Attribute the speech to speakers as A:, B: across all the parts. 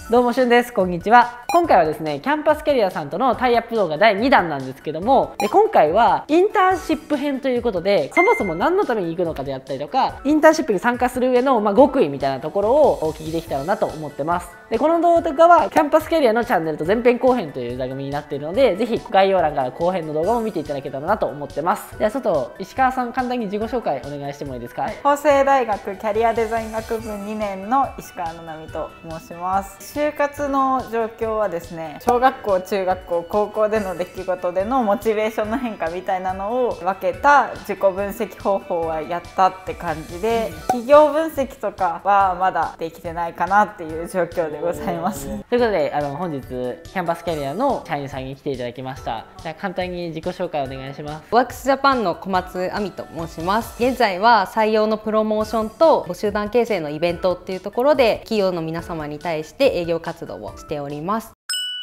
A: どうもしゅんです。こんにちは。今回はですね、キャンパスキャリアさんとのタイアップ動画第2弾なんですけども、今回はインターンシップ編ということで、そもそも何のために行くのかであったりとか、インターンシップに参加する上の、極意みたいなところをお聞きできたらなと思ってます。で、この動画はキャンパスキャリアのチャンネルと前編後編という座組になっているので、ぜひ概要欄から後編の動画も見ていただけたらなと思ってます。ではちょっと石川さん、簡単に自己紹介お願いしてもいいですか。
B: 法政大学キャリアデザイン学部2年の石川七海と申します。就活の状況はですね、小学校、中学校、高校での出来事でのモチベーションの変化みたいなのを分けた自己分析方法はやったって感じで、企業分析とかはまだできてないかなっていう状況でございます。
A: ということで本日キャンパスキャリアの社員さんに来ていただきました。じゃあ簡単に自己紹介お願いします。
C: ワークスジャパンの小松亜美と申します。現在は採用のプロモーションと募集団形成のイベントっていうところで企業の皆様に対して営業活動をしております。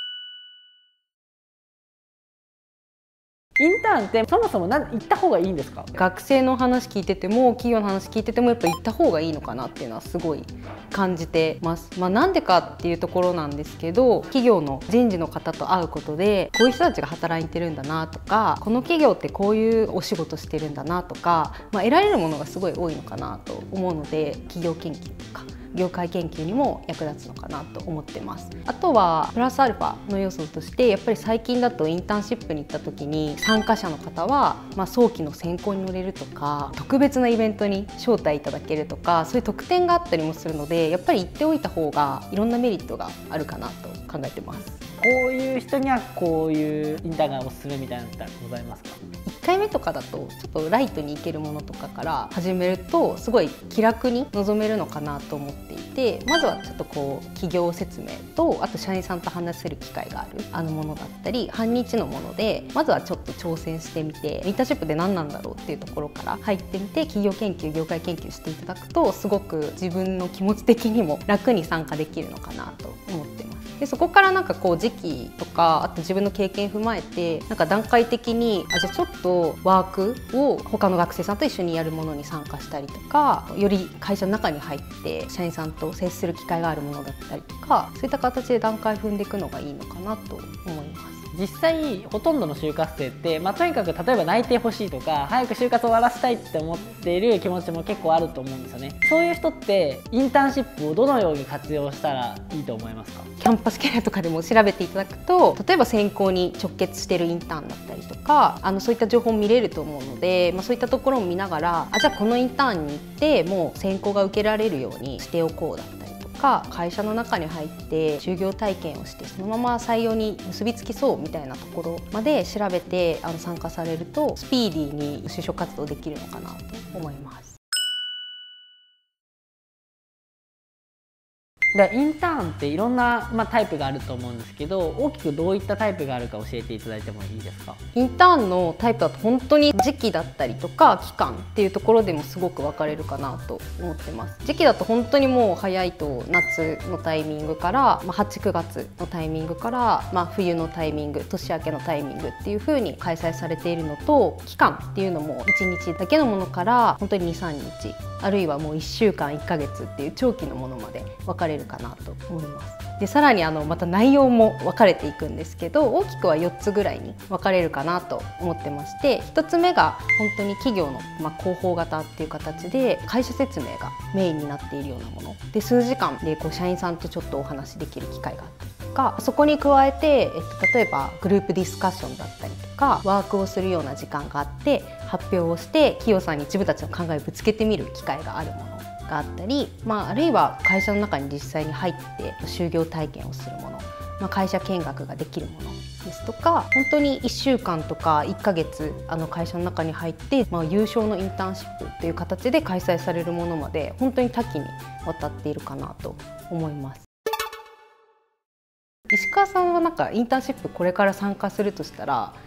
A: インターンってそもそも行った方がいいんですか？
C: 学生の話聞いてても企業の話聞いててもやっぱ行った方がいいのかなっていうのはすごい感じてます。なんでかっていうところなんですけど、企業の人事の方と会うことでこういう人たちが働いてるんだなとか、この企業ってこういうお仕事してるんだなとか、得られるものがすごい多いのかなと思うので、企業研究とか業界研究にも役立つのかなと思ってます。あとはプラスアルファの要素として、やっぱり最近だとインターンシップに行った時に参加者の方は、早期の選考に乗れるとか、特別なイベントに招待いただけるとか、そういう特典があったりもするので、やっぱり行っておいた方がいろんなメリットがあるかなと考えてます。
A: こういう人にはこういうインターンがおすすめみたいなのってございますか
C: ？1回目とかだとちょっとライトに行けるものとかから始めるとすごい気楽に臨めるのかなと思っていて、まずはちょっと企業説明と、あと社員さんと話せる機会があるものだったり、半日のものでまずはちょっと挑戦してみて、インターンシップで何なんだろうっていうところから入ってみて、企業研究業界研究していただくとすごく自分の気持ち的にも楽に参加できるのかなと思ってます。でそこから時期とか、あと自分の経験踏まえて段階的にじゃあちょっとワークを他の学生さんと一緒にやるものに参加したりとか、より会社の中に入って社員さんと接する機会があるものだったりとか、そういった形で段階踏んでいくのがいいのかなと思います。
A: 実際ほとんどの就活生って、とにかく例えば内定欲しいとか早く就活終わらせたいって思っている気持ちも結構あると思うんですよね。そういう人ってインターンシップをどのように活用したらいいと思いますか？
C: キャンパスキャリアとかでも調べていただくと、例えば選考に直結しているインターンだったりとか、そういった情報を見れると思うので、そういったところを見ながら、じゃあこのインターンに行ってもう選考が受けられるようにしておこうだったりとか、会社の中に入って就業体験をしてそのまま採用に結びつきそうみたいなところまで調べて参加されるとスピーディーに就職活動できるのかなと思います。
A: でインターンっていろんな、タイプがあると思うんですけど、大きくどういったタイプがあるか教えていただいてもいいですか？
C: インターンのタイプだと本当に時期だったりとか期間っていうところでもすごく分かれるかなと思ってます。時期だと本当にもう早いと夏のタイミングから、8、9月のタイミングから、冬のタイミング、年明けのタイミングっていう風に開催されているのと、期間っていうのも1日だけのものから本当に2、3日、あるいはもう1週間1ヶ月っていう長期のものまで分かれるかなと思います。でさらにまた内容も分かれていくんですけど、大きくは4つぐらいに分かれるかなと思ってまして、1つ目が本当に企業の、広報型っていう形で会社説明がメインになっているようなもので、数時間で社員さんとちょっとお話できる機会があったりとか、そこに加えて、例えばグループディスカッションだったりとかワークをするような時間があって、発表をして企業さんに自分たちの考えをぶつけてみる機会があるものがあったり、あるいは会社の中に実際に入って就業体験をするもの、会社見学ができるものですとか、本当に1週間とか1ヶ月会社の中に入って、有償のインターンシップという形で開催されるものまで本当に多岐にわたっているかなと思います。石川さんはインターンシップこれから参加するとしたら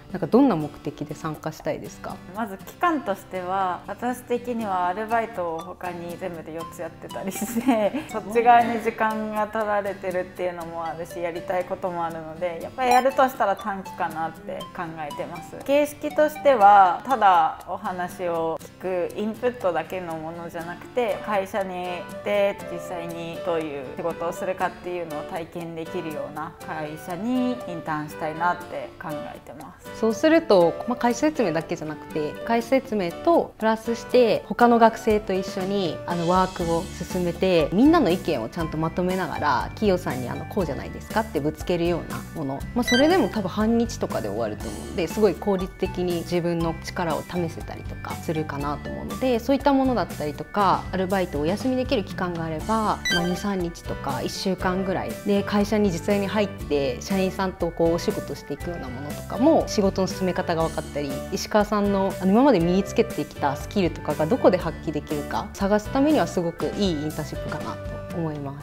C: なんかどんな目的で参加したいですか？
B: まず期間としては私的にはアルバイトを他に全部で4つやってたりしてそっち側に時間が取られてるっていうのもあるし、やりたいこともあるので、やっぱりやるとしたら短期かなって考えてます。形式としてはただお話を聞くインプットだけのものじゃなくて、会社に行って実際にどういう仕事をするかっていうのを体験できるような会社にインターンしたいなって考えてます。
C: そうすると、会社説明だけじゃなくて、会社説明とプラスして他の学生と一緒にワークを進めて、みんなの意見をちゃんとまとめながら企業さんにこうじゃないですかってぶつけるようなもの、それでも多分半日とかで終わると思うので、すごい効率的に自分の力を試せたりとかするかなと思うので、そういったものだったりとか、アルバイトをお休みできる期間があれば、2、3日とか1週間ぐらいで会社に実際に入って社員さんとお仕事していくようなものとかも、仕事の進め方が分かったり、石川さんの今まで身につけてきたスキルとかがどこで発揮できるか探すためにはすごくいいインターンシップかなと思います。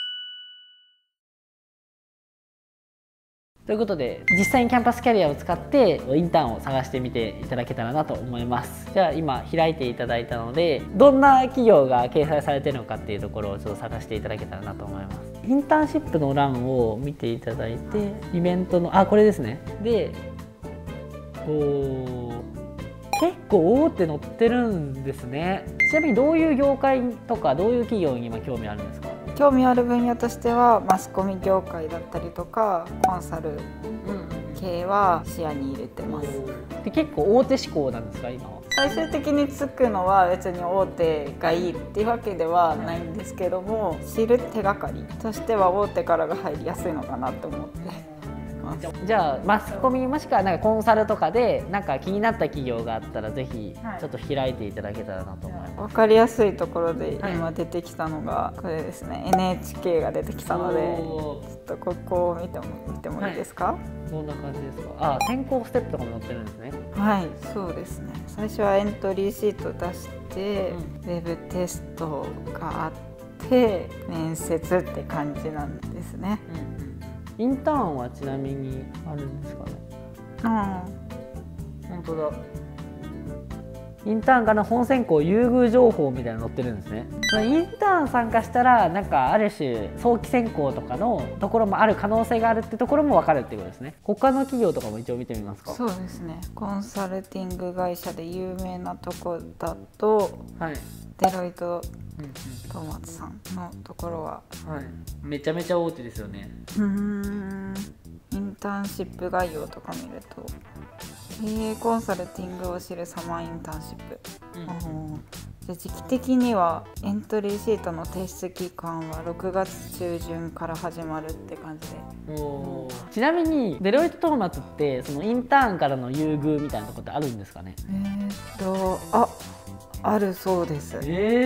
A: ということで、実際にキャンパスキャリアを使ってインターンを探してみていただけたらなと思います。じゃあ今開いていただいたので、どんな企業が掲載されているのかっていうところをちょっと探していただけたらなと思います。インターンシップの欄を見ていただいて、イベントのこれですね。で結構大手載ってるんですね。ちなみにどういう業界とかどういう企業に今興味あるんですか？
B: 興味ある分野としてはマスコミ業界だったりとかコンサル系は視野に入れてます。
A: で結構大手志向なんですか今は？
B: 最終的につくのは別に大手がいいっていうわけではないんですけども、知る手がかりとしては大手からが入りやすいのかなと思って。
A: じゃあマスコミもしくはなんかコンサルとかでなんか気になった企業があったらぜひちょっと開いていただけたらなと思います。
B: 分かりやすいところで今出てきたのがこれですね。 NHK が出てきたので、ちょっとここを見てもいいですか？
A: どんな感じですか？選考ステップとかも載ってるんですね。
B: はい、そうですね。最初はエントリーシート出して、ウェブテストがあって面接って感じなんですね。
A: インターンはちなみにあるんですかね？本当だ。インターンから本選考優遇情報みたいなの載ってるんですね。インターン参加したらなんかある種早期選考とかのところもある可能性があるってところも分かるってことですね。他の企業とかも一応見てみますか？
B: そうですね。コンサルティング会社で有名なとこだと、デロイトトマツさんのところは、
A: めちゃめちゃ大手ですよね。
B: インターンシップ概要とか見ると、経営コンサルティングを知るサマーインターンシップ、で時期的にはエントリーシートの提出期間は6月中旬から始まるって感じで。
A: ちなみにデロイトトーマツってそのインターンからの優遇みたいなところってあるんですかね？
B: あるそうです。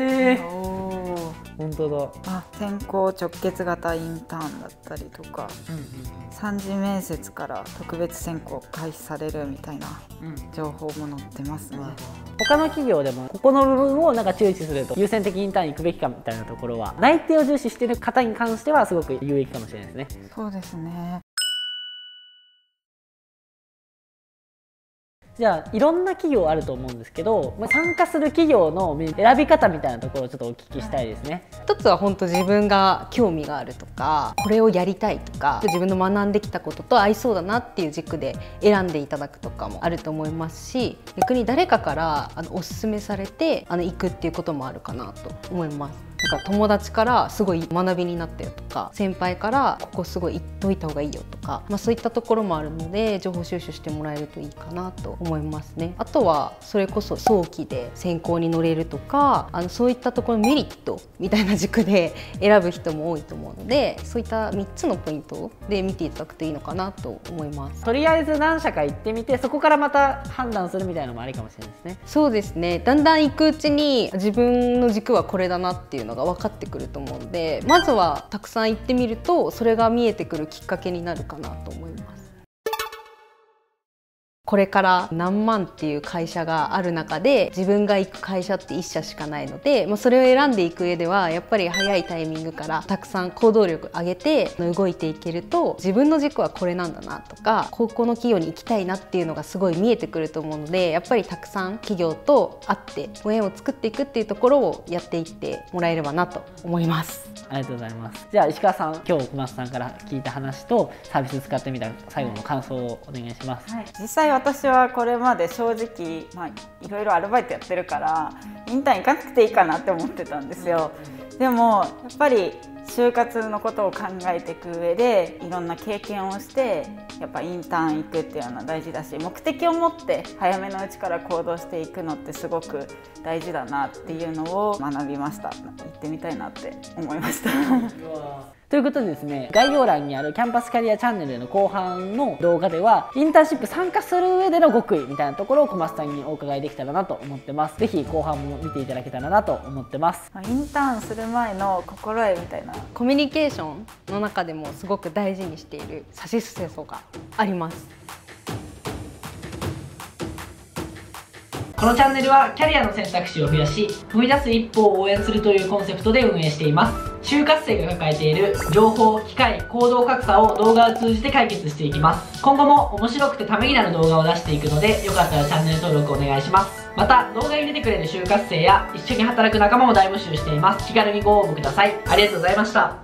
A: 本当だ。
B: 選考直結型インターンだったりとか、3次面接から特別選考開始されるみたいな情報も載ってますね。
A: 他の企業でもここの部分をなんか注視すると優先的インターン行くべきかみたいなところは、内定を重視している方に関してはすごく有益かもしれないですね。
B: そうですね。
A: じゃあいろんな企業あると思うんですけど、参加する企業の選び方みたいなところをちょっとお聞きしたいですね。
C: 一つは本当自分が興味があるとか、これをやりたいとか、自分の学んできたことと合いそうだなっていう軸で選んでいただくとかもあると思いますし、逆に誰かからおすすめされて行くっていうこともあるかなと思います。なんか友達からすごい学びになったよとか、先輩からここすごい行っといた方がいいよとか、そういったところもあるので情報収集してもらえるといいかなと思いますね。あとはそれこそ早期で選考に乗れるとか、そういったところのメリットみたいな軸で選ぶ人も多いと思うので、そういった3つのポイントで見ていただくといいのかなと思います。
A: とりあえず何社か行ってみて、そこからまた判断するみたいなのもありかもしれないですね。
C: そうですね。だんだん行くうちに自分の軸はこれだなっていうのが分かってくると思うので、まずはたくさん行ってみるとそれが見えてくるきっかけになるかなと思います。 これから何万っていう会社がある中で自分が行く会社って1社しかないので、それを選んでいく上ではやっぱり早いタイミングからたくさん行動力上げて動いていけると、自分の軸はこれなんだなとか、高校の企業に行きたいなっていうのがすごい見えてくると思うので、やっぱりたくさん企業と会ってご縁を作っていくっていうところをやっていってもらえればなと思います。
A: ありがとうございます。じゃあ石川さん、今日小松さんから聞いた話とサービス使ってみた最後の感想をお願いします。
B: はい、実際私はこれまで正直、いろいろアルバイトやってるからインターン行かなくていいかなって思ってたんですよ。でもやっぱり就活のことを考えていく上でいろんな経験をしてやっぱインターン行くっていうのは大事だし、目的を持って早めのうちから行動していくのってすごく大事だなっていうのを学びました。行ってみたいなって思いました
A: ということでですね、概要欄にあるキャンパスキャリアチャンネルの後半の動画ではインターンシップ参加する上での極意みたいなところを小松さんにお伺いできたらなと思ってます。ぜひ後半も見ていただけたらなと思ってます。
B: インターンする前の心得みたいな、
C: コミュニケーションの中でもすごく大事にしているさしすせそがあります。
A: このチャンネルはキャリアの選択肢を増やし踏み出す一歩を応援するというコンセプトで運営しています。就活生が抱えている情報、機会、行動格差を動画を通じて解決していきます。今後も面白くてためになる動画を出していくので、よかったらチャンネル登録お願いします。また動画に出てくれる就活生や一緒に働く仲間も大募集しています。気軽にご応募ください。ありがとうございました。